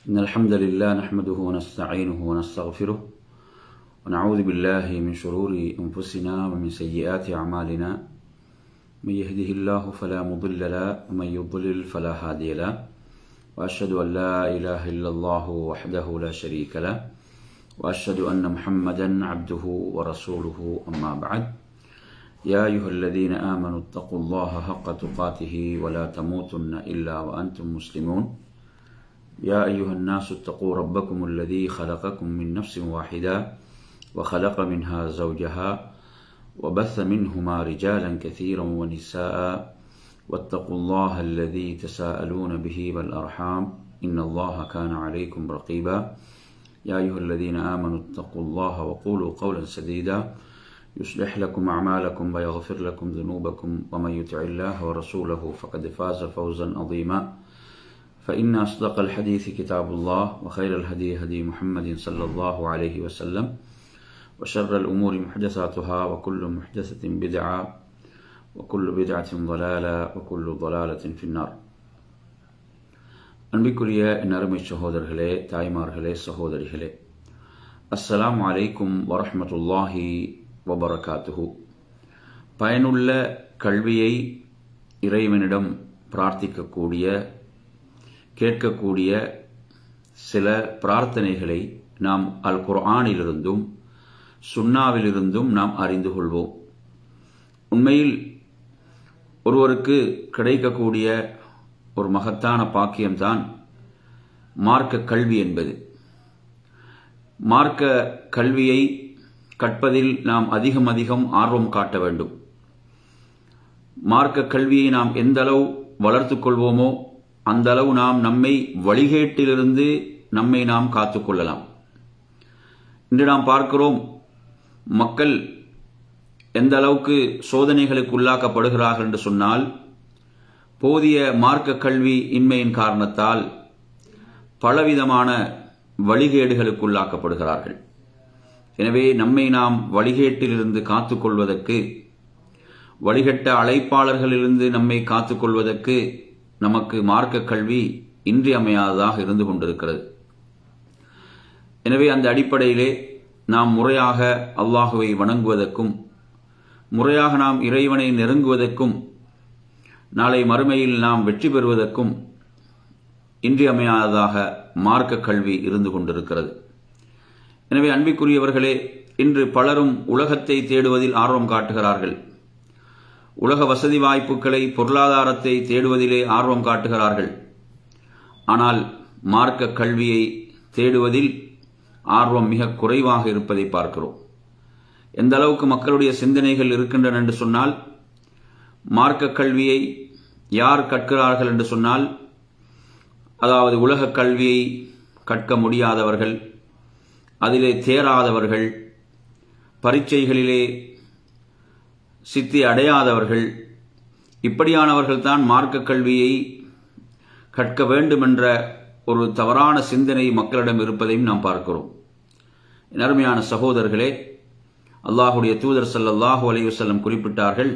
إن الحمد لله نحمده ونستعينه ونستغفره ونعوذ بالله من شرور أنفسنا ومن سيئات أعمالنا من يهده الله فلا مضل له ومن يضلل فلا هادي له وأشهد أن لا إله إلا الله وحده لا شريك له وأشهد أن محمدا عبده ورسوله أما بعد يا أيها الذين آمنوا اتقوا الله حق تقاته ولا تموتن إلا وأنتم مسلمون يا أيها الناس اتقوا ربكم الذي خلقكم من نفس واحدة وخلق منها زوجها وبث منهما رجالا كثيرا ونساء واتقوا الله الذي تساءلون به والأرحام إن الله كان عليكم رقيبا يا أيها الذين آمنوا اتقوا الله وقولوا قولا سديدا يصلح لكم أعمالكم ويغفر لكم ذنوبكم ومن يطع الله ورسوله فقد فاز فوزا عظيما فإن أصدق الحديث كتاب الله وخير الهدي هدي محمد صلى الله عليه وسلم وشر الأمور محدثاتها وكل محدثة بدعة وكل بدعة ضلالة وكل ضلالة في النار. அன்பிற்குரிய நறுமை சகோதரர்களே, தாய்மார்களே, சகோதரிகளே, அஸ்ஸலாமு அலைக்கும் வரஹ்மத்துல்லாஹி வபரகாத்துஹு. பயனுள்ள கல்வியை இறைவனிடம் பிரார்த்திக்கக்கூடிய, கேட்கக்கூடிய சில பிரார்த்தனைகளை நாம் அல் குர்ஆனிலிருந்தும் சுன்னாவிலிருந்தும் நாம் அறிந்து கொள்வோம். உண்மையில் ஒருவருக்கு கிடைக்கக்கூடிய ஒரு மகத்தான பாக்கியம்தான் மார்க்க கல்வி என்பது. மார்க்க கல்வியை கற்பதில் நாம் அதிகம் ஆர்வம் காட்ட வேண்டும். மார்க்க கல்வியை நாம் எந்த அளவு வளர்த்துக் கொள்வோமோ அந்த அளவு நாம் நம்மை வழிகேட்டிலிருந்து நம்மை நாம் காத்துக்கொள்ளலாம். இன்று நாம் பார்க்கிறோம், மக்கள் எந்த அளவுக்கு சோதனைகளுக்கு உள்ளாக்கப்படுகிறார்கள் என்று சொன்னால், போதிய மார்க்க கல்வி இன்மையின் காரணத்தால் பலவிதமான வழிகேடுகளுக்கு உள்ளாக்கப்படுகிறார்கள். எனவே நம்மை நாம் வழிகேட்டிலிருந்து காத்துக்கொள்வதற்கு, வழிகட்ட அழைப்பாளர்களிலிருந்து நம்மை காத்துக்கொள்வதற்கு நமக்கு மார்க்க கல்வி இன்றியமையாததாக இருந்து கொண்டிருக்கிறது. எனவே அந்த அடிப்படையிலே நாம் முறையாக அல்லாஹுவை வணங்குவதற்கும், முறையாக நாம் இறைவனை நெருங்குவதற்கும், நாளை மறுமையில் நாம் வெற்றி பெறுவதற்கும் இன்றியமையாததாக மார்க்க கல்வி இருந்து கொண்டிருக்கிறது. எனவே அன்பிற்குரியவர்களே, இன்று பலரும் உலகத்தை தேடுவதில் ஆர்வம் காட்டுகிறார்கள். உலக வசதி வாய்ப்புகளை, பொருளாதாரத்தை தேடுவதிலே ஆர்வம் காட்டுகிறார்கள். ஆனால் மார்க்க கல்வியை தேடுவதில் ஆர்வம் மிக குறைவாக இருப்பதை பார்க்கிறோம். எந்த அளவுக்கு மக்களுடைய சிந்தனைகள் இருக்கின்றன என்று சொன்னால், மார்க்க கல்வியை யார் கற்கிறார்கள் என்று சொன்னால், அதாவது உலக கல்வியை கற்க முடியாதவர்கள், அதிலே தேராதவர்கள், பரீட்சைகளிலே சித்தி அடையாதவர்கள், இப்படியானவர்கள் தான் மார்க்க கல்வியை கற்க வேண்டும் என்ற ஒரு தவறான சிந்தனை மக்களிடம் இருப்பதையும் நாம் பார்க்கிறோம். அருமையான சகோதரர்களே, அல்லாஹுடைய தூதர் ஸல்லல்லாஹு அலைஹி வஸல்லம் குறிப்பிட்டார்கள்,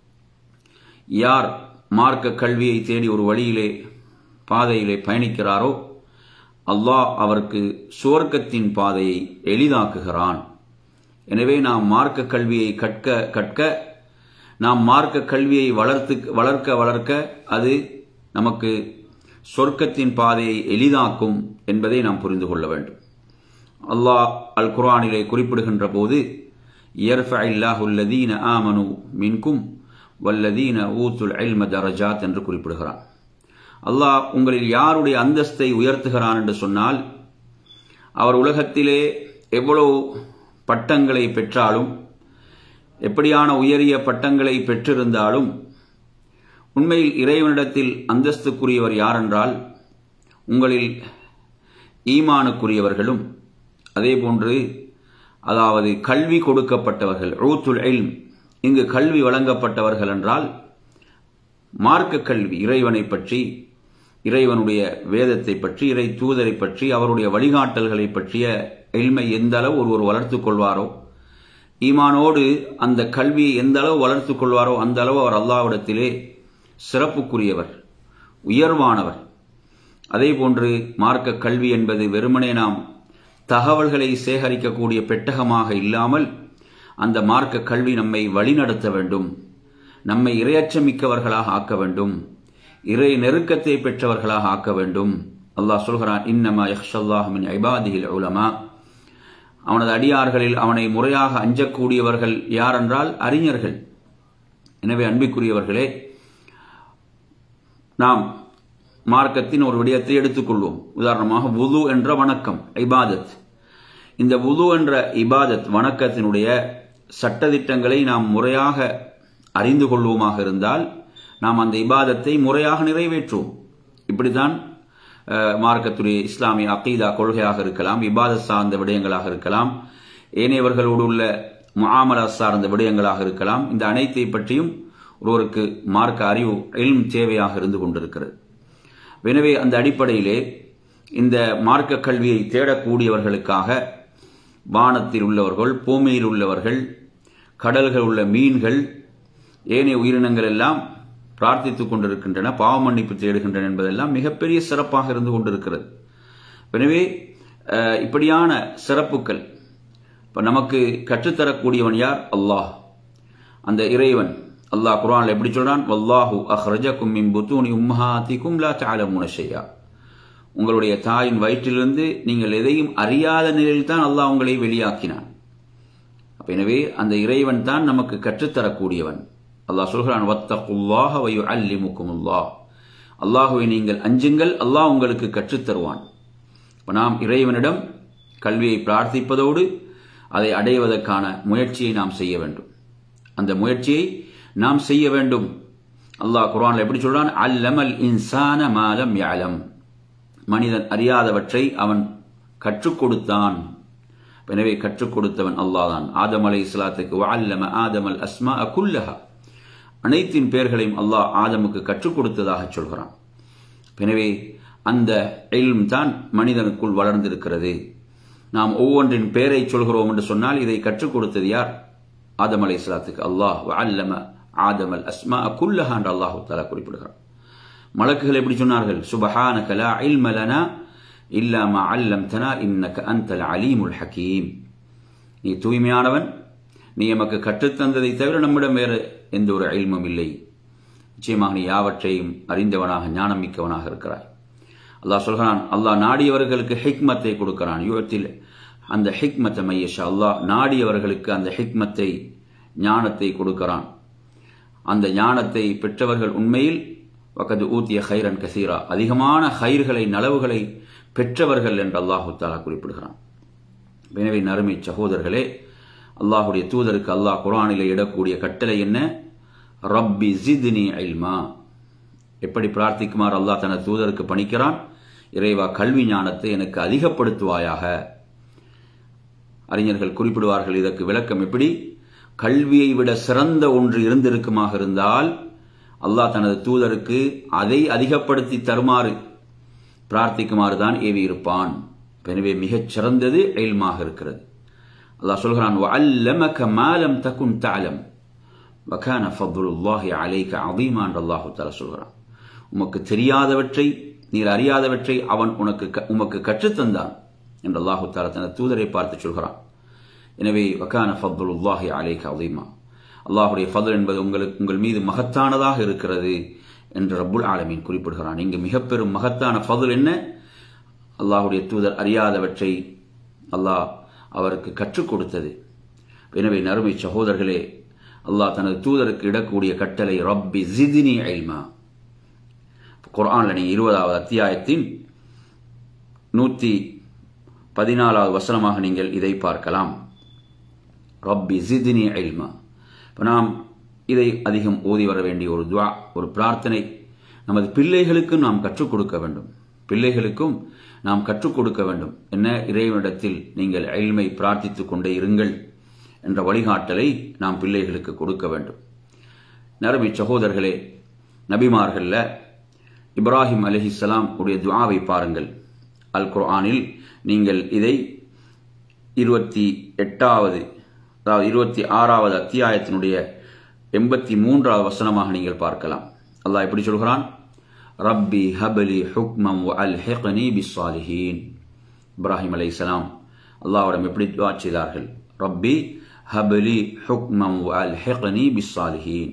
யார் மார்க்க கல்வியை தேடி ஒரு வழியிலே, பாதையிலே பயணிக்கிறாரோ அல்லாஹ் அவருக்கு சுவர்க்கத்தின் பாதையை எளிதாக்குகிறான். எனவே நாம் மார்க்க கல்வியை கற்க நாம் மார்க்க கல்வியை வளர்க்க அது நமக்கு சொர்க்கத்தின் பாதையை எளிதாக்கும் என்பதை நாம் புரிந்து கொள்ள வேண்டும். அல்லாஹ் அல் குர்ஆனிலே குறிப்பிடுகின்ற போது, யர்ஃபஇல்லாஹு அல்லதீன ஆமனு மின்கும் வல்லதீன ஊத்துல் இல்ம தரஜாத் என்று குறிப்பிடுகிறான். அல்லாஹ் உங்களில் யாருடைய அந்தஸ்தை உயர்த்துகிறான் என்று சொன்னால், அவர் உலகத்திலே எவ்வளவு பட்டங்களை பெற்றாலும், எப்படியான உயரிய பட்டங்களை பெற்றிருந்தாலும், உண்மையில் இறைவனிடத்தில் அந்தஸ்துக்குரியவர் யாரென்றால் உங்களில் ஈமானுக்குரியவர்களும், அதேபோன்று அதாவது கல்வி கொடுக்கப்பட்டவர்கள், ஊத்துல் இல்ம், இங்கு கல்வி வழங்கப்பட்டவர்கள் என்றால் மார்க்க கல்வி, இறைவனை பற்றி, இறைவனுடைய வேதத்தை பற்றி, இறை தூதரை பற்றி, அவருடைய வழிகாட்டல்களை பற்றிய இல்மை எந்த அளவு ஒருவர் வளர்த்துக் கொள்வாரோ, ஈமானோடு அந்த கல்வியை எந்த அளவு வளர்த்துக் கொள்வாரோ அந்த அளவு அவர் அல்லாஹ்விடத்திலே சிறப்புக்குரியவர், உயர்வானவர். அதே போன்று மார்க்க கல்வி என்பது வெறுமனே நாம் தகவல்களை சேகரிக்கக்கூடிய பெட்டகமாக இல்லாமல் அந்த மார்க்க கல்வி நம்மை வழிநடத்த வேண்டும், நம்மை இரையச்சமிக்கவர்களாக ஆக்க வேண்டும், இறை நெருக்கத்தை பெற்றவர்களாக ஆக்க வேண்டும். அல்லாஹ் சொல்கிறான், இன்னமா யக்ஷல்லாஹு மின் இபாதிஹில் உலமா. அவனது அடியார்களில் அவனை முறையாக அஞ்சக்கூடியவர்கள் யாரென்றால் அறிஞர்கள். எனவே அன்பிற்குரியவர்களே, நாம் மார்க்கத்தின் ஒரு விடயத்தை எடுத்துக்கொள்வோம். உதாரணமாக வுது என்ற வணக்கம், இபாதத். இந்த வுது என்ற இபாதத் வணக்கத்தினுடைய சட்டதிட்டங்களை நாம் முறையாக அறிந்து கொள்வோமாக இருந்தால் நாம் அந்த இபாதத்தை முறையாக நிறைவேற்றுவோம். இப்படித்தான் மார்க்கத்துடைய இஸ்லாமிய அகீதா கொள்கையாக இருக்கலாம், இபாதத் சார்ந்த விடயங்களாக இருக்கலாம், ஏனையவர்களோடு உள்ள முஆமலா சார்ந்த விடயங்களாக இருக்கலாம். இந்த அனைத்தை பற்றியும் ஒருவருக்கு மார்க்க அறிவு இல்ம் தேவையாக இருந்து கொண்டிருக்கிறது. எனவே அந்த அடிப்படையிலே இந்த மார்க்க கல்வியை தேடக்கூடியவர்களுக்காக வானத்தில் உள்ளவர்கள், பூமியில் உள்ளவர்கள், கடல்கள் உள்ள மீன்கள், ஏனைய உயிரினங்கள் எல்லாம் பிரார்த்தித்துக் கொண்டிருக்கின்றன, பாவ மன்னிப்பு தேடுகின்றன என்பதெல்லாம் மிகப்பெரிய சிறப்பாக இருந்து கொண்டிருக்கிறது. எனவே இப்படியான சிறப்புகள் இப்ப நமக்கு கற்றுத்தரக்கூடியவன் யார்? அல்லாஹ், அந்த இறைவன். அல்லாஹ் குர்ஆன்ல எப்படி சொல்றான்? வல்லாஹு அஹ்ரஜகும் மின் புத்தூனி உம்மஹாத்திக்கும் லா தஅலமூன ஷையா. உங்களுடைய தாயின் வயிற்றிலிருந்து நீங்கள் எதையும் அறியாத நிலையில் தான் அல்லாஹ் உங்களை வெளியாக்கினான். எனவே அந்த இறைவன் தான் நமக்கு கற்றுத்தரக்கூடியவன். அல்லாஹ் சொல்கிறான், வத்தகுல்லாஹ வயுஅல்லிமுக்குமுல்லாஹ். அல்லாஹ்வை நீங்கள் அஞ்சுங்கள், அல்லாஹ் உங்களுக்கு கற்றுத்தருவான். நாம் இறைவனிடம் கல்வியை பிரார்த்திப்பதோடு அதை அடைவதற்கான முயற்சியை நாம் செய்ய வேண்டும். அந்த முயற்சியை நாம் செய்ய வேண்டும். அல்லாஹ் குர்ஆன்ல எப்படி சொல்றான்? அல்லமல் இன்சான மா லம் யஅலம். மனிதன் அறியாதவற்றை அவன் கற்றுக் கொடுத்தான். எனவே கற்றுக் கொடுத்தவன் அல்லாஹ் தான். ஆதம் அலைஹிஸ்ஸலாத்துக்கு வஅல்லம ஆதமல் அஸ்மாஅ குல்லஹா, அனைத்தின் பெயர்களையும் அல்லாஹ் ஆதமுக்கு கற்றுக் கொடுத்ததாக சொல்கிறான். எனவே அந்த இல்ம் தான் மனிதனுக்குள் வளர்ந்திருக்கிறது. நாம் ஒவ்வொன்றின் பெயரை சொல்கிறோம் என்று சொன்னால் இதை கற்றுக் கொடுத்தது யார்? ஆதம் அலைஹிஸ்ஸலாத்துக்கு அல்லாஹ் வஅல்லம ஆதமல் அஸ்மாஅ குல்லஹா என்று அல்லாஹ் தஆலா குறிப்பிடுகிறார். மலக்குகள் எப்படி சொன்னார்கள்? சுப்ஹானக லா இல்ம லனா இல்லா மா அல்லம்தனா இன்னக அன்தல் அலீமுல் ஹகீம். நீ தூய்மையானவன், நீ எமக்கு கற்றுத்தந்ததை தவிர நம்மிடம் வேறு எந்த ஒரு இல்மும் இல்லை. நிச்சயமாக நீ யாவற்றையும் அறிந்தவனாக ஞானம் மிக்கவனாக இருக்கிறாய். அல்லாஹ் சொல்கிறான், அல்லாஹ் நாடியவர்களுக்கு ஹிக்மத்தை கொடுக்கிறான். யுத்தில் அந்த ஹிக்மத்தை மையஷா, அல்லாஹ் நாடியவர்களுக்கு அந்த ஹிக்மத்தை, ஞானத்தை கொடுக்கிறான். அந்த ஞானத்தை பெற்றவர்கள் உண்மையில் வகது ஊத்திய ஹைரன் கசீரா, அதிகமான ஹைர்களை, நலவுகளை பெற்றவர்கள் என்று அல்லாஹு தஆலா குறிப்பிடுகிறான். எனவே நறுமை சகோதரர்களே, அல்லாஹுடைய தூதருக்கு அல்லாஹ் குர்ஆனிலே இடக்கூடிய கட்டளை என்ன? ரப்பி ஜித்னி இல்மா. எப்படி பிரார்த்திக்குமாறு அல்லாஹ் தனது தூதருக்கு பணிக்கிறான்? இறைவா, கல்வி ஞானத்தை எனக்கு அதிகப்படுத்துவாயாக. அறிஞர்கள் குறிப்பிடுவார்கள், இதற்கு விளக்கம் எப்படி? கல்வியை விட சிறந்த ஒன்று இருந்திருக்குமாக இருந்தால் அல்லாஹ் தனது தூதருக்கு அதை அதிகப்படுத்தி தருமாறு பிரார்த்திக்குமாறு தான் ஏவி இருப்பான். எனவே மிகச் சிறந்தது இல்மாக இருக்கிறது. அல்லாஹ் சொல்கிறான், வஅல்லமக மா லம் தகுன் தஅலம் வகான ஃபضலுல்லாஹி அலைக அதீமா என்று அல்லாஹ் தஆலா சொல்கிறான். உமக்கு தெரியாதவற்றை, நீர் அறியாதவற்றை அவன் உமக்கு கற்றுத்தந்தான் என்று அல்லாஹ் தஆலா தனது தூதரை பார்த்து சொல்கிறான். எனவே வகான ஃபضலுல்லாஹி அலைக அதீமா, அல்லாஹுடைய ஃபضல் என்பது உங்கள் மீது மகத்தானதாக இருக்கிறது என்று ரப்புல் ஆலமீன் குறிப்பிடுகிறான். இங்கு மிக பெரும் மகத்தான ஃபضல் என்ன? அல்லாஹுடைய தூதர் அறியாதவற்றை அல்லாஹ் அவருக்கு கற்றுக் கொடுத்தது. எனவே நறுமை சகோதரர்களே, அல்லாஹ் தனது தூதருக்கு இடக்கூடிய கட்டளை ரப்பி ஜித்னி இல்மா. குர்ஆன்ல நீங்க 20வது அத்தியாயத்தின் 114வது வசனமாக நீங்கள் இதை பார்க்கலாம். ரப்பி ஜித்னி இல்மா. நாம் இதை அதிகம் ஓதி வர வேண்டிய ஒரு துஆ, ஒரு பிரார்த்தனை. நமது பிள்ளைகளுக்கும் நாம் கற்றுக் கொடுக்க வேண்டும். பிள்ளைகளுக்கும் நாம் கற்றுக் கொடுக்க வேண்டும். என்ன? இறைவனிடத்தில் நீங்கள் இல்மை பிரார்த்தித்துக் கொண்டே இருங்கள் என்ற வழிகாட்டலை நாம் பிள்ளைகளுக்கு கொடுக்க வேண்டும். நறுமை சகோதரர்களே, நபிமார்கள்ல இப்ராஹிம் அலைஹிஸ்ஸலாம் உடைய துஆவை பாருங்கள். அல் குர்ஆனில் நீங்கள் இதை 26வது அத்தியாயத்தினுடைய 83வது வசனமாக நீங்கள் பார்க்கலாம். அல்லாஹ் எப்படி சொல்கிறான்? ரப்பி ஹப்லி ஹுக்மம் வ அல்ஹிக்னி பிஸ்ஸாலிஹீன். இப்ராஹிம் அலைஹிஸ்ஸலாம் அல்லாஹ்விடம் எப்படி துஆ செய்தார்கள்? ரப்பி ஹப்லி ஹுக்மம் வ அல்ஹிக்னி பிஸ்ஸாலிஹீன்.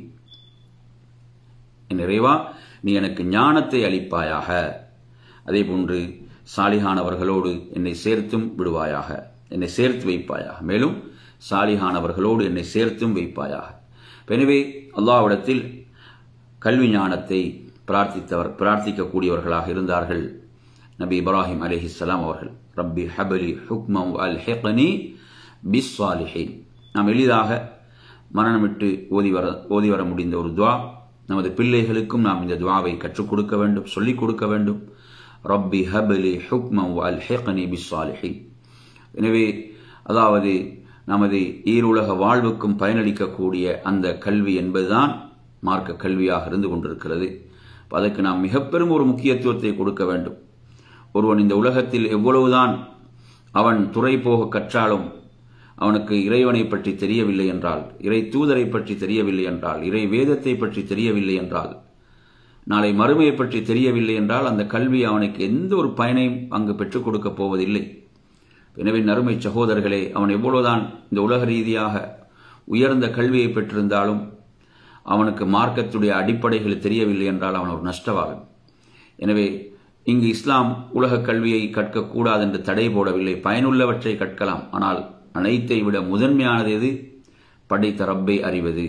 என் இறைவா, நீ எனக்கு ஞானத்தை அளிப்பாயாக, அதே போன்று சாலிஹானவர்களோடு என்னை சேர்த்தும் விடுவாயாக, என்னை சேர்த்து வைப்பாயாக, மேலும் சாலிஹானவர்களோடு என்னை சேர்த்தும் வைப்பாயாக. எனவே அல்லாஹ்விடத்தில் கல்வி ஞானத்தை பிரார்த்திக்கக்கூடியவர்களாக இருந்தார்கள் நபி இப்ராஹிம் அலைஹிஸ்ஸலாம் அவர்கள். ரப்பி ஹப்லி ஹுக்மம் வ அல்ஹிக்னி பிஸ்ஸாலிஹீன். நாம் எளிதாக மரணமிட்டு ஓதி வர முடிந்த ஒரு துஆ. நமது பிள்ளைகளுக்கும் நாம் இந்த துஆவை கற்றுக் கொடுக்க வேண்டும், சொல்லிக் கொடுக்க வேண்டும். ரப்பி ஹப்லி ஹுக்மம் வ அல்ஹிக்னி பிஸ்ஸாலிஹீன். எனவே அதாவது நமது ஈருலக வாழ்வுக்கும் பயனளிக்கக்கூடிய அந்த கல்வி என்பதுதான் மார்க்க கல்வியாக இருந்து கொண்டிருக்கிறது. அதற்கு நாம் மிக பெரும் ஒரு முக்கியத்துவத்தை கொடுக்க வேண்டும். ஒருவன் இந்த உலகத்தில் எவ்வளவுதான் அவன் துறை போக கற்றாலும் அவனுக்கு இறைவனை பற்றி தெரியவில்லை என்றால், இறை தூதரை பற்றி தெரியவில்லை என்றால், இறை வேதத்தை பற்றி தெரியவில்லை என்றால், நாளை மறுமையை பற்றி தெரியவில்லை என்றால் அந்த கல்வி அவனுக்கு எந்த ஒரு பயனையும் அங்கு பெற்றுக் கொடுக்கப் போவதில்லை. எனவே நறுமை சகோதரர்களே, அவன் எவ்வளவுதான் இந்த உலக ரீதியாக உயர்ந்த கல்வியை பெற்றிருந்தாலும் அவனுக்கு மார்க்கத்துடைய அடிப்படைகள் தெரியவில்லை என்றால் அவன் ஒரு நஷ்டவாளன். எனவே இங்கு இஸ்லாம் உலக கல்வியை கற்கக்கூடாது என்று தடை போடவில்லை. பயனுள்ளவற்றை கற்கலாம். ஆனால் அனைத்தை விட முதன்மையானது எது? படைத்த ரப்பை அறிவது,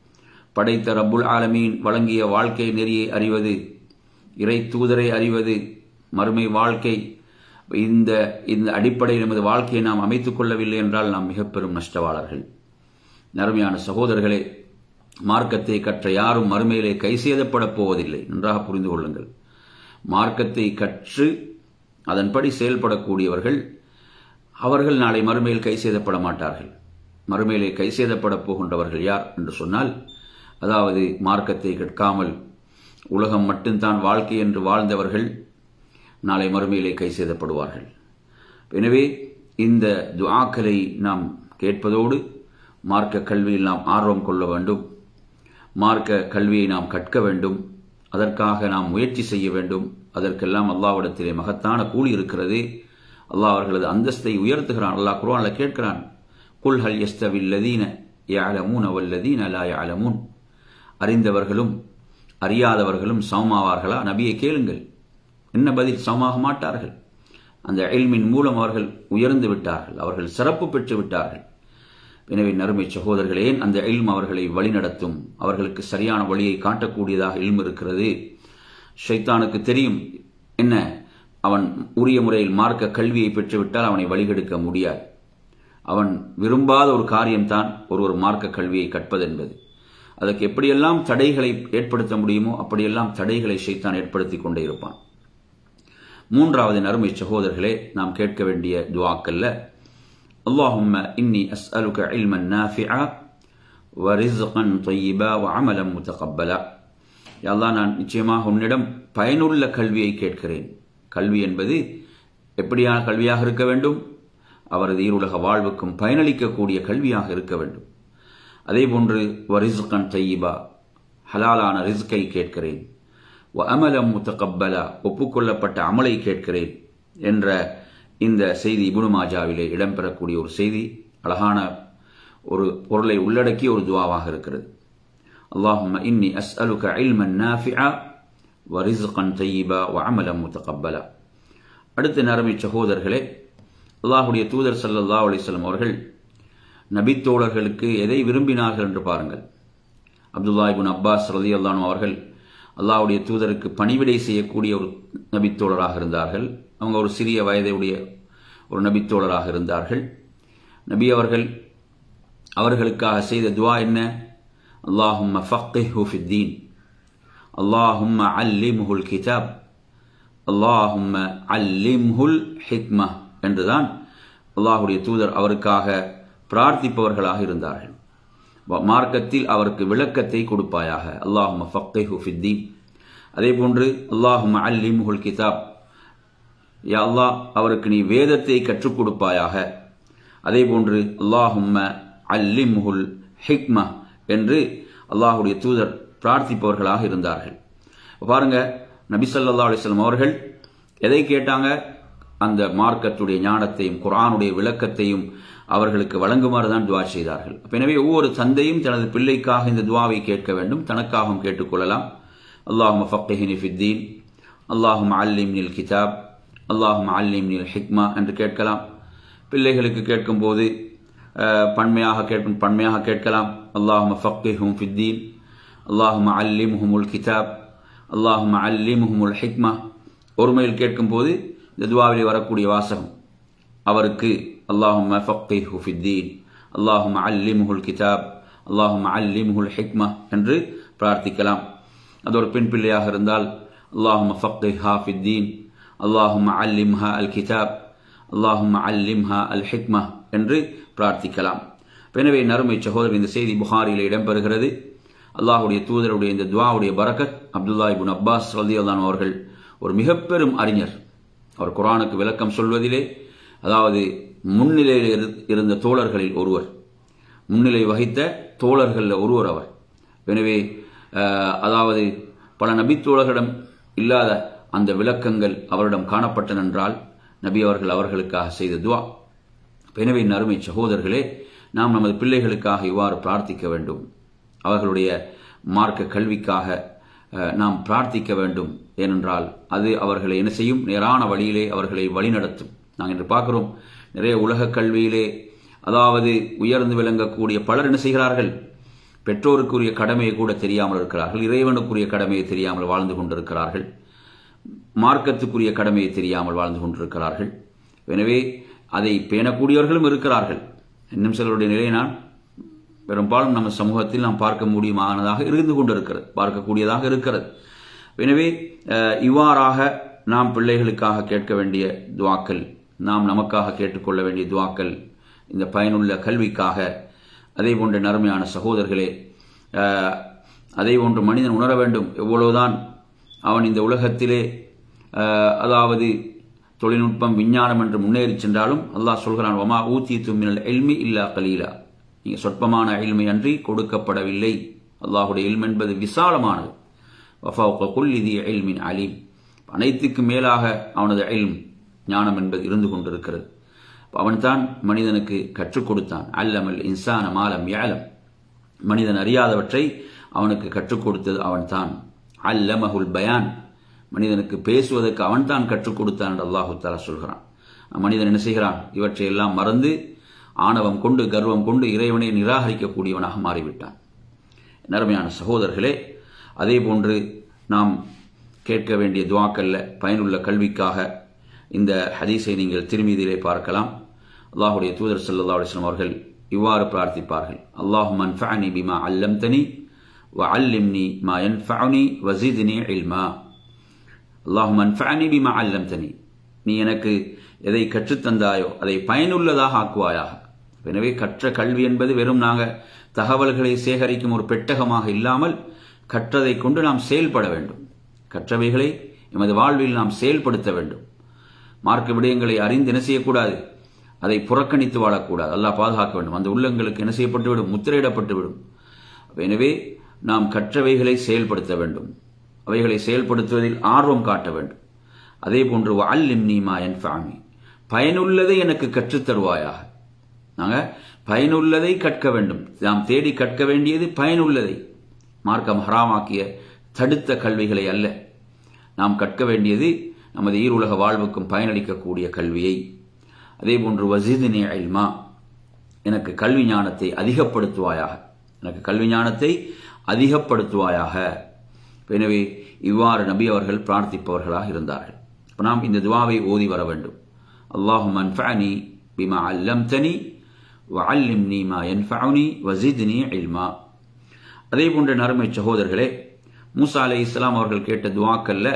படைத்த ரப்புல் ஆலமீன் வழங்கிய வாழ்க்கை நெறியை அறிவது, இறை தூதரை அறிவது, மறுமை வாழ்க்கை. இந்த அடிப்படையில் நமது வாழ்க்கையை நாம் அமைத்துக் கொள்ளவில்லை என்றால் நாம் மிக பெரும் நஷ்டவாளர்கள். நறுமையான சகோதரர்களே, மார்க்கத்தை கற்ற யாரும் மறுமையிலே கைசேதப்படப் போவதில்லை. நன்றாக புரிந்து கொள்ளுங்கள். மார்க்கத்தை கற்று அதன்படி செயல்படக்கூடியவர்கள் அவர்கள் நாளை மறுமையில் கைசேதப்பட மாட்டார்கள். மறுமையிலே கைசேதப்படப் போகின்றவர்கள் யார் என்று சொன்னால், அதாவது மார்க்கத்தை கற்காமல் உலகம் மட்டும்தான் வாழ்க்கை என்று வாழ்ந்தவர்கள் நாளை மறுமையிலே கைசேதப்படுவார்கள். எனவே இந்த துஆக்களை நாம் கேட்பதோடு மார்க்க கல்வியில் நாம் ஆர்வம் கொள்ள வேண்டும். மார்க்க கல்வியை நாம் கற்க வேண்டும். அதற்காக நாம் முயற்சி செய்ய வேண்டும். அதற்கெல்லாம் அல்லாஹ்விடத்திலே மகத்தான கூலி இருக்கிறது. அல்லாஹ் அவர்களது அந்தஸ்தை உயர்த்துகிறான். அல்லாஹ் குர்ஆனில் கேட்கிறான், குல் ஹல் யஸ்தவில் லதீன யஅலமூன வல்லதீன லா யஅலமூன். அறிந்தவர்களும் அறியாதவர்களும் சமமாவார்களா? நபியை கேளுங்கள். என்ன பதில்? சமமாக மாட்டார்கள். அந்த இல்மின் மூலம் அவர்கள் உயர்ந்து விட்டார்கள், அவர்கள் சிறப்பு பெற்று விட்டார்கள். எனவே நறுமை சகோதரர்களே, அந்த இல்ம் அவர்களை வழிநடத்தும், அவர்களுக்கு சரியான வழியை காட்டக்கூடியதாக இல்ம் இருக்கிறது. ஷைத்தானுக்கு தெரியும், என்ன அவன் உரிய முறையில் மார்க்க கல்வியை பெற்றுவிட்டால் அவனை வழிகெடுக்க முடியாது. அவன் விரும்பாத ஒரு காரியம்தான் ஒரு மார்க்க கல்வியை கற்பதென்பது. அதற்கு எப்படியெல்லாம் தடைகளை ஏற்படுத்த முடியுமோ அப்படியெல்லாம் தடைகளை ஷைத்தான் ஏற்படுத்தி கொண்டே இருப்பான். மூன்றாவது நறுமை சகோதரர்களே, நாம் கேட்க வேண்டிய துஆக்கல்ல, அல்லாஹும்ம இன்னி அஸ்அலுக இல்மன் நாஃபிஆ வ ரிஸ்கன் தய்யிபா வ அமலன் முத்தகப்பலா. யா அல்லாஹ், நான் நிச்சயமாக உன்னிடம் பயனுள்ள கல்வியை கேட்கிறேன். கல்வி என்பது எப்படியான கல்வியாக இருக்க வேண்டும்? அவரது ஈருலக வாழ்வுக்கும் பயனளிக்கக்கூடிய கல்வியாக இருக்க வேண்டும். அதேபோன்று வ ரிஸ்கன் தய்யிபா, ஹலாலான ரிஸ்கை கேட்கிறேன். வ அமலன் முத்தகப்பலா, ஒப்புக்கொள்ளப்பட்ட அமலை கேட்கிறேன் என்ற இந்த செய்தி இப்னு மாஜாவிலே இடம்பெறக்கூடிய ஒரு செய்தி, அழகான ஒரு பொருளை உள்ளடக்கிய ஒரு துஆவாக இருக்கிறது. அல்லாஹும்ம இன்னி அஸ்அலுக இல்மன் நாஃபிஆ வ ரிஸ்கன் தய்யிபா வ அமலன் முத்தகப்பலா. அடுத்த நறுமை சகோதரர்களே, அல்லாஹ்வுடைய தூதர் ஸல்லல்லாஹு அலைஹி வஸல்லம் அவர்கள் நபித்தோழர்களுக்கு எதை விரும்பினார்கள் என்று பாருங்கள். அப்துல்லாஹ் இப்னு அப்பாஸ் ரலியல்லாஹு அன்ஹு அவர்கள் அல்லாஹ்வுடைய தூதருக்கு பணிவிடை செய்யக்கூடிய ஒரு நபித்தோழராக இருந்தார்கள். அவங்க ஒரு சிறிய வயதுடைய ஒரு நபித்தோழராக இருந்தார்கள். நபி அவர்கள் அவர்களுக்காக செய்த துஆ என்ன? அல்லாஹும்ம ஃபக்கிஹு ஃபித்தீன், அல்லாஹும்ம அல்லிம்ஹுல் கிதாப், அல்லாஹும்ம அல்லிம்ஹுல் ஹிக்மah என்றுதான் அல்லாஹ்வுடைய தூதர் அவருக்காக பிரார்த்திப்பவர்களாக இருந்தார்கள். மார்க்கத்தில் அவருக்கு விளக்கத்தை கொடுப்பாயாக. அல்லாஹும்ம ஃபக்கிஹு ஃபித்தீன். அதே போன்று அல்லாஹும்ம அல்லிம்ஹுல் கிதாப், யா அல்லாஹ் அவருக்கு நீ வேதத்தை கற்றுக் கொடுப்பாயாக. அதே போன்று அல்லாஹும்ம அல்லிம்ஹுல் ஹிக்மah என்று அல்லாஹ்வுடைய தூதர் பிரார்த்திப்பவர்களாக இருந்தார்கள். பாருங்க, நபி ஸல்லல்லாஹு அலைஹி வஸல்லம் அவர்கள் எதை கேட்டாங்க? அந்த மார்க்கத்துடைய ஞானத்தையும் குர்ஆனுடைய விளக்கத்தையும் அவர்களுக்கு வழங்குமாறு தான் துஆ செய்தார்கள். எனவே ஒவ்வொரு தந்தையும் தனது பிள்ளைக்காக இந்த துஆவை கேட்க வேண்டும், தனக்காகவும் கேட்டுக்கொள்ளலாம். அல்லாஹும்ம ஃபக்கிஹ்னி ஃபித்தீன், அல்லாஹும்ம அல்லிம்னில் கிதாப், அல்லாஹும்ம அல்லிம்னில் ஹிக்மா என்று கேட்கலாம். பிள்ளைகளுக்கு கேட்கும்போது பன்மையாக கேட்கலாம். அல்லாஹும்ம ஃபக்கிஹும் ஃபித்தீன், அல்லாஹும்ம அல்லிம்ஹுமுல் கிதாப், அல்லாஹும்ம அல்லிம்ஹுமுல் ஹிக்மா. ஒருமையில் கேட்கும்போது இந்த துஆவிலே வரக்கூடிய வாசகம் அவருக்கு அல்லாஹும்ம ஃபக்கிஹு ஃபித்தீன், அல்லாஹும்ம அல்லிம்ஹுல் கிதாப், அல்லாஹும்ம அல்லிம்ஹுல் ஹிக்மா என்று பிரார்த்திக்கலாம். அது ஒரு பெண் பிள்ளையாக இருந்தால் அல்லாஹும்ம ஃபக்கிஹா ஃபித்தீன், அல்லாஹும்ம அல்லிம்ஹா அல் கிதாப், அல்லாஹும்ம அல்லிம்ஹா அல் ஹிக்மா என்று பிரார்த்திக்கலாம். எனவே நறுமை சகோதரர், இந்த செய்தி புகாரியில் இடம்பெறுகிறது. அல்லாஹுடைய தூதருடைய இந்த துஆவுடைய பரக்கத், அப்துல்லா இப்னு அப்பாஸ் ரலியல்லாஹு அன்ஹு அவர்கள் ஒரு மிக பெரும் அறிஞர். அவர் குர்ஆனுக்கு விளக்கம் சொல்வதிலே, அதாவது முன்னிலையில் இருந்த தோழர்களில் ஒருவர், முன்னிலை வகித்த தோழர்களில் ஒருவர் அவர். எனவே அதாவது பல நபித்தோழர்களிடம் இல்லாத அந்த விளக்கங்கள் அவரிடம் காணப்பட்டன என்றால் நபி அவர்கள் அவர்களுக்காக செய்த துஆ. எனவே அருமை சகோதரர்களே, நாம் நமது பிள்ளைகளுக்காக இவ்வாறு பிரார்த்திக்க வேண்டும். அவர்களுடைய மார்க்க கல்விக்காக நாம் பிரார்த்திக்க வேண்டும். ஏனென்றால் அது அவர்களை என்ன செய்யும்? நேரான வழியிலே அவர்களை வழிநடத்தும். நாங்கள் இன்று பார்க்கிறோம், நிறைய உலக கல்வியிலே அதாவது உயர்ந்து விளங்கக்கூடிய பலர் என்ன செய்கிறார்கள்? பெற்றோருக்குரிய கடமையை கூட தெரியாமல் இருக்கிறார்கள், இறைவனுக்குரிய கடமையை தெரியாமல் வாழ்ந்து கொண்டிருக்கிறார்கள், மார்க்கத்துக்குரிய கடமையை தெரியாமல் வாழ்ந்து கொண்டிருக்கிறார்கள். எனவே அதை பேணக்கூடியவர்களும் இருக்கிறார்கள். இன்னும் சிலருடைய நிலையை நான் பெரும்பாலும் நம்ம சமூகத்தில் நாம் பார்க்க முடியுமானதாக இருந்து கொண்டிருக்கிறது, பார்க்கக்கூடியதாக இருக்கிறது. எனவே இவ்வாறாக நாம் பிள்ளைகளுக்காக கேட்க வேண்டிய துஆக்கள், நாம் நமக்காக கேட்டுக்கொள்ள வேண்டிய துஆக்கள், இந்த பயனுள்ள கல்விக்காக. அதே போன்ற நறுமையான சகோதரர்களே, அதே போன்று மனிதன் உணர வேண்டும், எவ்வளவுதான் அவன் இந்த உலகத்திலே அதாவது தொழில்நுட்பம் விஞ்ஞானம் என்று முன்னேறி சென்றாலும் அல்லாஹ் சொல்கிறான், வமா ஊதீது மினல் இல்மி இல்லா கலீலா, நீங்க சொற்பமான இல்மை அன்றி கொடுக்கப்படவில்லை. அல்லாஹுடைய இல்ம் என்பது விசாலமானது. வஃபௌக குல்லி தி இல்மின் அலீம், அனைத்துக்கு மேலாக அவனது இல்ம் ஞானம் என்பது இருந்து கொண்டிருக்கிறது. அவன்தான் மனிதனுக்கு கற்றுக் கொடுத்தான். அல்லமல் இன்சான மாலம் யஅலம், மனிதன் அறியாதவற்றை அவனுக்கு கற்றுக் கொடுத்தது அவன்தான். அல்லமஹுல் பயான், மனிதனுக்கு பேசுவதற்கு அவன்தான் கற்றுக் கொடுத்தான் என்று அல்லாஹு தஆலா சொல்கிறான். மனிதன் என்ன செய்கிறான்? இவற்றை எல்லாம் மறந்து ஆணவம் கொண்டு கர்வம் கொண்டு இறைவனை நிராகரிக்கக்கூடியவனாக மாறிவிட்டான். நறுமையான சகோதரர்களே, அதே போன்று நாம் கேட்க வேண்டிய துஆக்கல்ல பயனுள்ள கல்விக்காக இந்த ஹதீஸை நீங்கள் திருமீதியிலே பார்க்கலாம். அல்லாஹுடைய தூதர் ஸல்லல்லாஹு அலைஹி வஸல்லம் அவர்கள் இவ்வாறு பிரார்த்திப்பார்கள், அல்லாஹும்ம அன்ஃபஅனி பிமா அல்லம்தனி வ அல்லிம்னி மா யன்ஃபஉனி வ ஸித்னி இல்மா. அல்லாஹும்ம அன்ஃபஅனி பிமா அல்லம்தனி, நீ எனக்கு எதை கற்றுத்தந்தாயோ அதை பயனுள்ளதாக ஆக்குவாயாக. எனவே கற்ற கல்வி என்பது வெறும் நாங்கள் தகவல்களை சேகரிக்கும் ஒரு பெட்டகமாக இல்லாமல் கற்றதை கொண்டு நாம் செயல்பட வேண்டும். கற்றவைகளை எமது வாழ்வில் நாம் செயல்படுத்த வேண்டும். மார்க்க விடயங்களை அறிந்து என்ன செய்யக்கூடாது? அதை புறக்கணித்து வாழக்கூடாது. அல்லாஹ் பாதுகாக்க வேண்டும். அந்த உள்ளங்களுக்கு என்ன செய்யப்பட்டுவிடும்? முத்திரையிடப்பட்டுவிடும். எனவே நாம் கற்றவைகளை செயல்படுத்த வேண்டும், அவைகளை செயல்படுத்துவதில் ஆர்வம் காட்ட வேண்டும். அதே போன்று வஅல்லிம்னி மா யன்ஃபஅனி, பயனுள்ளதை எனக்கு கற்றுத்தருவாயாக. நாங்கள் பயனுள்ளதை கற்க வேண்டும். நாம் தேடி கற்க வேண்டியது பயனுள்ளதை, மார்க்கம் ஹராமாக்கிய தடுத்த கல்விகளை அல்ல. நாம் கற்க வேண்டியது நமது ஈருலக வாழ்வுக்கும் பயனளிக்கக்கூடிய கல்வியை. அதே போன்று வஸித்னி இல்மா, எனக்கு கல்வி ஞானத்தை அதிகப்படுத்துவாயாக, எனக்கு கல்வி ஞானத்தை அதிகப்படுத்துவாயாக. எனவே இவ்வாறு நபி அவர்கள் பிரார்த்திப்பவர்களாக இருந்தார்கள். நாம் இந்த துஆவை ஓதி வர வேண்டும். அல்லாஹும்ம அன்ஃபஅனி பிமா அல்லம்தனி வ அல்லிம்னி மா யன்ஃபஉனி வ ஸித்னி இல்மா. அதே போன்ற நறுமை சகோதரர்களே, மூசா அலைஹிஸ்ஸலாம் அவர்கள் கேட்ட துஆக்கல்ல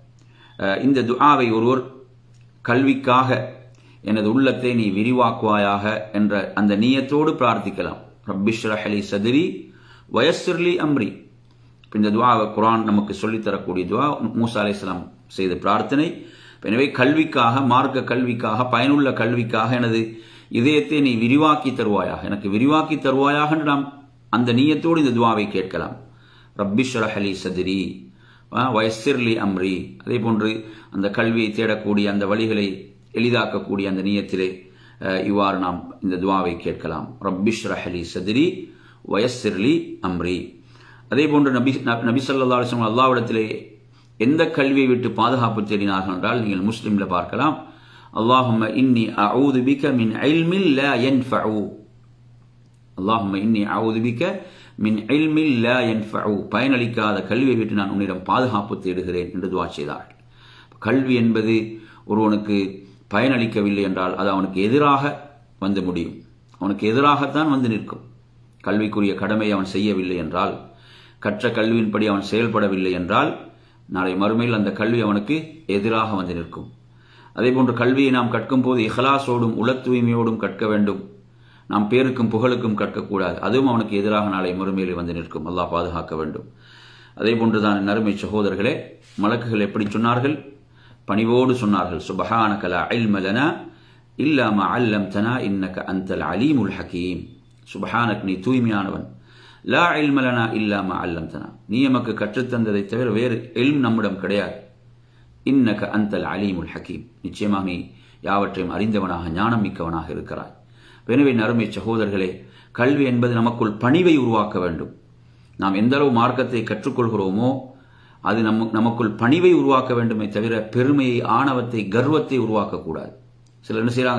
இந்த துஆவை ஒருவர் கல்விக்காக எனது உள்ளத்தை நீ விரிவாக்குவாயாக என்ற அந்த நியத்தோடு பிரார்த்திக்கலாம். ரப்பிஷ்ரஹ் லி ஸத்ரி வ யஸ்ஸிர் லி அம்ரி. இந்த துஆ குர்ஆன் நமக்கு சொல்லித்தரக்கூடிய துஆ, மூசா அலைஹிஸ்ஸலாம் செய்த பிரார்த்தனை. எனவே கல்விக்காக, மார்க்க கல்விக்காக, பயனுள்ள கல்விக்காக எனது இதயத்தை நீ விரிவாக்கி தருவாயாக, எனக்கு விரிவாக்கி தருவாயாக என்று நாம் அந்த நியத்தோடு இந்த துஆவை கேட்கலாம். ரப்பிஷ்ரஹ் லி ஸத்ரி வயசிர்லி அம்ரி, அதே போன்று அந்த கல்வியை தேடக்கூடிய அந்த வழிகளை எளிதாக்கக்கூடிய அந்த நியத்திலே இவ்வாறு நாம் இந்த துஆவை கேட்கலாம். ரப்பிஷ்ரஹ் லி சத்ரி வயசிர்லி அம்ரி. அதே போன்று நபி ஸல்லல்லாஹு அலைஹி வஸல்லம் அல்லாஹ்விடத்திலே எந்த கல்வியை விட்டு பாதுகாப்பு தேடினார்கள் என்றால், நீங்கள் முஸ்லிம்ல பார்க்கலாம், அல்லாஹும்ம இன்னி அஊது பிக மின் இல்மின் லா யன்ஃபஉ, அல்லாஹும்ம இன்னி அஊது பிக மின் இல்மின் லா யன்ஃபஉ, பயனளிக்காத கல்வியை விட்டு நான் உன்னிடம் பாதுகாப்பு தேடுகிறேன் என்று துஆ செய்தார்கள். கல்வி என்பது ஒருவனுக்கு பயனளிக்கவில்லை என்றால் அது அவனுக்கு எதிராக வந்து முடியும், அவனுக்கு எதிராகத்தான் வந்து நிற்கும். கல்விக்குரிய கடமை அவன் செய்யவில்லை என்றால், கற்ற கல்வியின்படி அவன் செயல்படவில்லை என்றால், நாளை மறுமையில் அந்த கல்வி அவனுக்கு எதிராக வந்து நிற்கும். அதே போன்று கல்வியை நாம் கற்கும் போது இஹ்லாஸோடும் உள தூய்மையோடும் கற்க வேண்டும். நாம் பேருக்கும் புகழுக்கும் கற்கக்கூடாது, அதுவும் அவனுக்கு எதிராக நாளை மறுமையில் வந்து நிற்கும். அல்லாஹ் பாதுகாக்க வேண்டும். அதே போன்றுதான் என் அருமை சகோதரர்களே, மலக்குகள் எப்படி சொன்னார்கள்? பணிவோடு சொன்னார்கள், சுப்ஹானக லா இல்ம லனா இல்லா மா அல்லம்தனா இன்னக அன்தல் அலீமுல் ஹகீம். சுப்ஹானக், நீ தூய்மையானவன், லா இல்ம லனா இல்லா மா அல்லம்தனா, நீ எமக்கு கற்றுத்தந்ததை தவிர வேறு இல்ம் நம்மிடம் கிடையாது. இன்னக அன்தல் அலீமுல் ஹகீம், நிச்சயமாக நீ யாவற்றையும் அறிந்தவனாக ஞானம் மிக்கவனாக இருக்கிறாய். எனவே அருமை சகோதரர்களே, கல்வி என்பது நமக்குள் பணிவை உருவாக்க வேண்டும். நாம் எந்த அளவு மார்க்கத்தை கற்றுக்கொள்கிறோமோ அது நமக்குள் பணிவை உருவாக்க வேண்டுமே தவிர பெருமையை, ஆணவத்தை, கர்வத்தை உருவாக்கக்கூடாது. சிலர் என்ன செய்யறாங்க,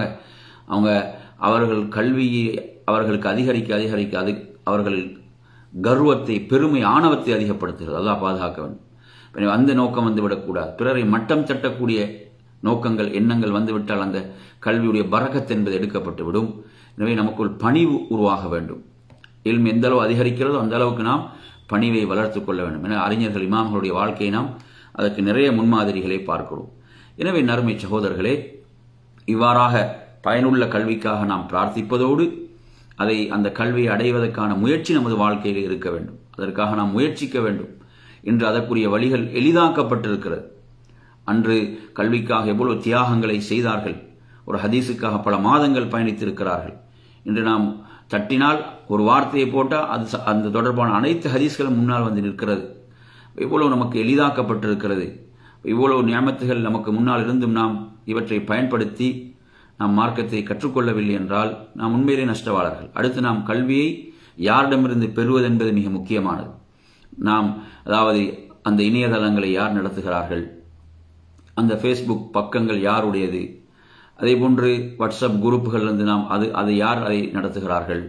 அவர்கள் கல்வியை அவர்களுக்கு அதிகரிக்க அது அவர்கள் கர்வத்தை, பெருமை, ஆணவத்தை அதிகப்படுத்துகிறது. அல்லாஹ் பாதுகாக்க வேண்டும். அந்த நோக்கம் வந்துவிடக்கூடாது. பிறரை மட்டம் தட்டக்கூடிய நோக்கங்கள், எண்ணங்கள் வந்துவிட்டால் அந்த கல்வியுடைய பரக்கத் என்பது எடுக்கப்பட்டு விடும். எனவே நமக்குள் பணிவு உருவாக வேண்டும். இல்ம் எந்த அளவு அதிகரிக்கிறதோ அந்த அளவுக்கு நாம் பணிவை வளர்த்துக் கொள்ள வேண்டும். என அறிஞர்கள், இமாம்களுடைய வாழ்க்கையை நாம் அதற்கு நிறைய முன்மாதிரிகளை பார்க்கிறோம். எனவே நறுமை சகோதரர்களே, இவ்வாறாக பயனுள்ள கல்விக்காக நாம் பிரார்த்திப்பதோடு அந்த கல்வியை அடைவதற்கான முயற்சி நமது வாழ்க்கையில் இருக்க வேண்டும். அதற்காக நாம் முயற்சிக்க வேண்டும். இன்று அதற்குரிய வழிகள் எளிதாக்கப்பட்டிருக்கிறது. அன்று கல்விக்காக எவ்வளவு தியாகங்களை செய்தார்கள், ஒரு ஹதீஸுக்காக பல மாதங்கள் பயணித்திருக்கிறார்கள். இன்று நாம் தட்டினால் ஒரு வார்த்தையை போட்டால் அந்த தொடர்பான அனைத்து ஹதீஸ்களும் முன்னால் வந்து நிற்கிறது. இவ்வளவு நமக்கு எளிதாக்கப்பட்டிருக்கிறது. இவ்வளவு நியமத்துகள் நமக்கு முன்னால் இருந்தும் நாம் இவற்றை பயன்படுத்தி நாம் மார்க்கத்தை கற்றுக்கொள்ளவில்லை என்றால் நாம் உண்மையிலே நஷ்டவாளர்கள். அடுத்து நாம் கல்வியை யாரிடமிருந்து பெறுவது என்பது மிக முக்கியமானது. நாம் அதாவது அந்த இணையதளங்களை யார் நடத்துகிறார்கள், அந்த ஃபேஸ்புக் பக்கங்கள் யாருடையது, அதே போன்று வாட்ஸ்அப் குரூப்புகளிலிருந்து நாம் அதை யார் அதை நடத்துகிறார்கள்,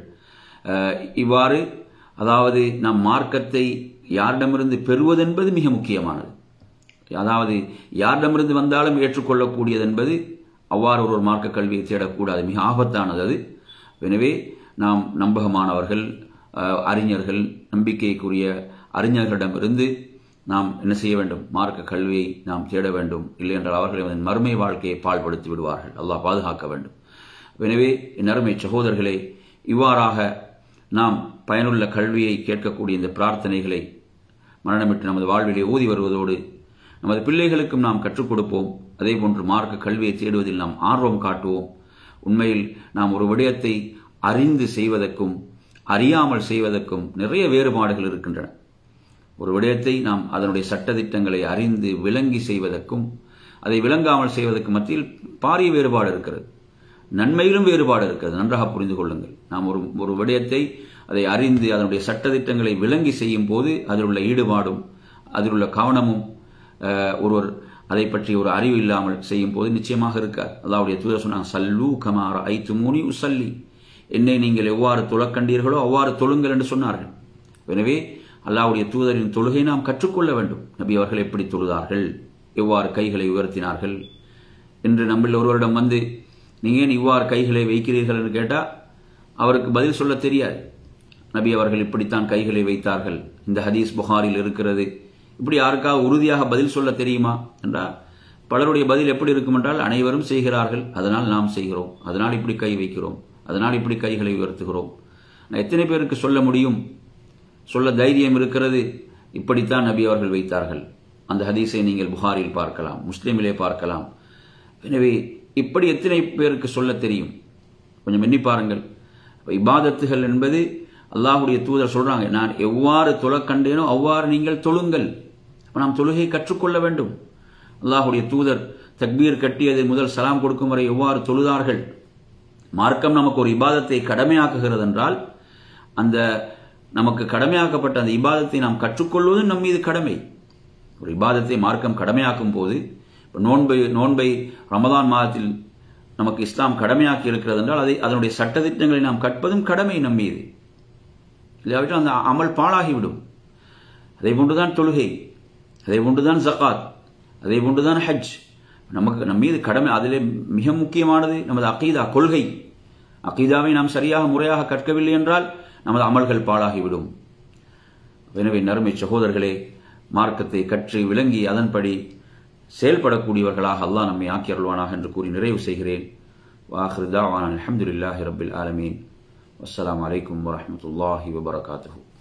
இவ்வாறு அதாவது நாம் மார்க்கத்தை யாரிடமிருந்து பெறுவது என்பது மிக முக்கியமானது. அதாவது யாரிடமிருந்து வந்தாலும் ஏற்றுக்கொள்ளக்கூடியது என்பது, அவ்வாறு ஒரு மார்க்க கல்வியை தேடக்கூடாது, மிக ஆபத்தானது அது. எனவே நாம் நம்பகமானவர்கள், அறிஞர்கள், நம்பிக்கைக்குரிய அறிஞர்களிடமிருந்து நாம் என்ன செய்ய வேண்டும், மார்க்க கல்வியை நாம் தேட வேண்டும். இல்லை என்றால் அவர்களை மறுமை வாழ்க்கையை பாழ்படுத்தி விடுவார்கள். அல்லாஹ் பாதுகாக்க வேண்டும். எனவே என் அருமை சகோதரர்களே, இவ்வாறாக நாம் பயனுள்ள கல்வியை கேட்கக்கூடிய இந்த பிரார்த்தனைகளை மரணமிட்டு நமது வாழ்விலே ஊதி வருவதோடு நமது பிள்ளைகளுக்கும் நாம் கற்றுக் கொடுப்போம். அதே போன்று மார்க்க கல்வியை தேடுவதில் நாம் ஆர்வம் காட்டுவோம். உண்மையில் நாம் ஒரு விடயத்தை அறிந்து செய்வதற்கும் அறியாமல் செய்வதற்கும் நிறைய வேறுபாடுகள் இருக்கின்றன. ஒரு விடயத்தை நாம் அதனுடைய சட்டதிட்டங்களை அறிந்து விளங்கி செய்வதற்கும் அதை விளங்காமல் செய்வதற்கு மத்தியில் பாரிய வேறுபாடு இருக்கிறது. நன்மையிலும் வேறுபாடு இருக்கிறது. நன்றாக புரிந்து கொள்ளுங்கள். நாம் ஒரு விடயத்தை அதை அறிந்து அதனுடைய சட்டதிட்டங்களை விளங்கி செய்யும் போது அதில் உள்ள ஈடுபாடும் அதில் உள்ள கவனமும் ஒருவர் அதை பற்றி ஒரு அறிவு இல்லாமல் செய்யும் போது நிச்சயமாக இருக்காது. அல்லாஹ்வுடைய தூதர் சொன்னாங்க, சல்லு கமா ரஅய்துமூனி உஸல்லி, என்னை நீங்கள் எவ்வாறு தொழக்கண்டீர்களோ அவ்வாறு தொழுங்கள் என்று சொன்னார்கள். எனவே அல்லாஹ்வுடைய தூதரின் தொழுகை நாம் கற்றுக்கொள்ள வேண்டும். நபி அவர்கள் எப்படி தொழுதார்கள், எவ்வாறு கைகளை உயர்த்தினார்கள் என்று நம்மில் ஒருவரிடம் வந்து நீங்க ஏன் இவ்வாறு கைகளை வைக்கிறீர்கள் என்று கேட்டால் அவருக்கு பதில் சொல்ல தெரியாது. நபி அவர்கள் இப்படித்தான் கைகளை வைத்தார்கள், இந்த ஹதீஸ் புகாரில் இருக்கிறது, இப்படி யாருக்காக உறுதியாக பதில் சொல்ல தெரியுமா என்றால் பலருடைய பதில் எப்படி இருக்கும் என்றால் அனைவரும் செய்கிறார்கள், அதனால் நாம் செய்கிறோம், அதனால் இப்படி கை வைக்கிறோம், அதனால் இப்படி கைகளை உயர்த்துகிறோம். எத்தனை பேருக்கு சொல்ல முடியும், சொல்ல தைரியம் இருக்கிறது, இப்படித்தான் நபி அவர்கள் வைத்தார்கள். அந்த ஹதீஸை நீங்கள் புகாரில் பார்க்கலாம், முஸ்லிமிலே பார்க்கலாம். எனவே இப்படி எத்தனை பேருக்கு சொல்ல தெரியும், கொஞ்சம் எண்ணி பாருங்கள். இபாதத்துகள் என்பது அல்லாஹ்வுடைய தூதர் சொல்றாங்க, நான் எவ்வாறு தொழ கண்டேனோ அவ்வாறு நீங்கள் தொழுங்கள். நாம் தொழுகை கற்றுக்கொள்ள வேண்டும். அல்லாஹ்வுடைய தூதர் தக்பீர் கட்டியது முதல் சலாம் கொடுக்கும் வரை எவ்வாறு தொழுதார்கள். மார்க்கம் நமக்கு ஒரு இபாதத்தை கடமையாக்குகிறது என்றால் அந்த நமக்கு கடமையாக்கப்பட்ட அந்த இபாதத்தை நாம் கற்றுக்கொள்வது நம் மீது கடமை. ஒரு இபாதத்தை மார்க்கம் கடமையாக்கும் போது நோன்பை ரமதான் மாதத்தில் நமக்கு இஸ்லாம் கடமையாக்கி இருக்கிறது என்றால் அதனுடைய சட்டதிட்டங்களை நாம் கற்பதும் கடமை நம் மீது. இல்லாவிட்டால் அந்த அமல் பாழாகிவிடும். அதே போன்றுதான் தொழுகை, அதே போன்றுதான் ஜகாத், அதே போன்றுதான் ஹஜ். நமக்கு நம் மீது கடமை. அதிலே மிக முக்கியமானது நமது அகீதா, கொள்கை. அகீதாவை நாம் சரியாக முறையாக கற்கவில்லை என்றால் நமது அமல்கள் பாழாகிவிடும். எனவே நறுமை சகோதரர்களே, மார்க்கத்தை கற்று விளங்கி அதன்படி செயல்படக்கூடியவர்களாக அல்லாஹ் நம்மை ஆக்கி அருள்வானாக என்று கூறி நிறைவு செய்கிறேன். வாஹிரு தாவானா அல்ஹம்துலில்லாஹி ரப்பில் ஆலமீன். வஸ்ஸலாமு அலைக்கும் வரஹ்மத்துல்லாஹி வபரகாத்துஹு.